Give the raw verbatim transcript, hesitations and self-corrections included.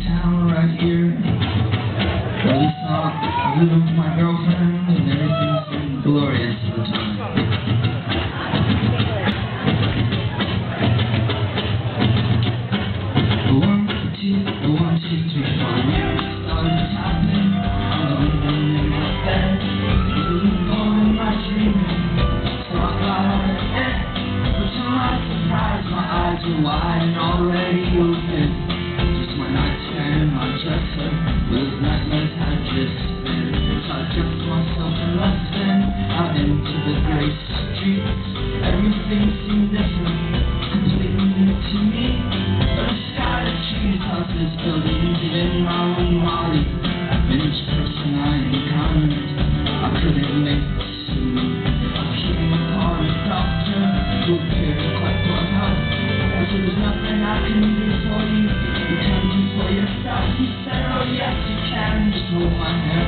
town right here. Really thought I lived with my girlfriend and everything seemed glorious at the time. The one, the two, the one, two, three, four. Started tapping on the window in my bed. The loophole in my dreaming. So I got out of bed. But to my surprise, my eyes were wide and already open. Just my nightstand, my dresser, those nightmares had just been. So I dressed myself and left then, out into the grey streets. Everything seemed different, completely new to me. But a sky of trees, houses, buildings, even my own Molly. And each person I encountered, I couldn't make see. I came upon a doctor who appeared quite full of help. I said, there's nothing I can do for you. You can do for yourself. He said, oh yes you can. Just hold my hand.